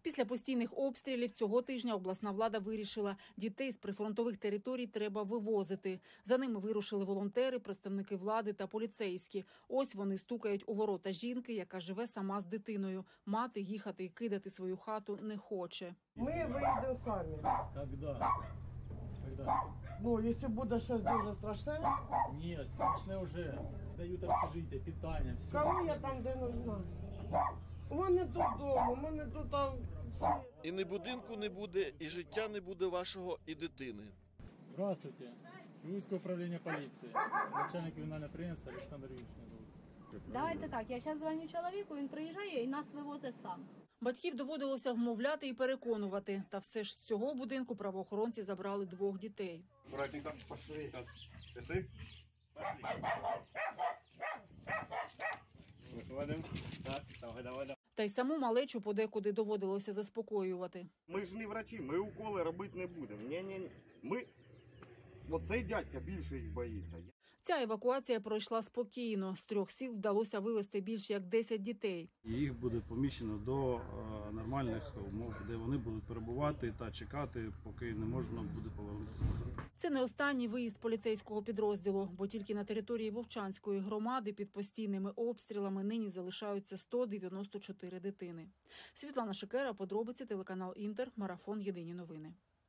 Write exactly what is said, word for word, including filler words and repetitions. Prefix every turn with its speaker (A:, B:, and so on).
A: Після постійних обстрілів цього тижня обласна влада вирішила, дітей з прифронтових територій треба вивозити. За ними вирушили волонтери, представники влади та поліцейські. Ось вони стукають у ворота жінки, яка живе сама з дитиною. Мати їхати і кидати свою хату не хоче.
B: Ми виїдемо самі.
C: Когда? Когда?
B: Ну, якщо буде щось дуже страшне.
C: Ні, страшне вже. Дають общежиття, питання, все.
B: Кому я там, де нужна? У мене тут вдома, у мене тут там все.
D: І ні будинку не буде, і життя не буде вашого, і дитини.
C: Здравствуйте. Львівське управління поліції. Начальник кримінального підприємства Олександр Юрійович.
E: Давайте так, я зараз дзвоню чоловіку, він приїжджає і нас вивозить сам.
A: Батьків доводилося вмовляти і переконувати. Та все ж з цього будинку правоохоронці забрали двох дітей.
F: Братенька, пошли. Ты? Виходимо. Так, давай, давай, давай.
A: Та й саму малечу подекуди доводилося заспокоювати.
F: Ми ж не врачі, ми уколи робити не будемо. Ні-ні, ми... Оцей дядька більше їх боїться.
A: Ця евакуація пройшла спокійно. З трьох сіл вдалося вивезти більше як десять дітей.
G: Їх буде поміщено до е, нормальних умов, де вони будуть перебувати та чекати, поки не можна буде повернутися назад.
A: Це не останній виїзд поліцейського підрозділу, бо тільки на території Вовчанської громади під постійними обстрілами нині залишаються сто дев'яносто чотири дитини. Світлана Шикера, подробиці, телеканал Інтер, марафон «Єдині новини».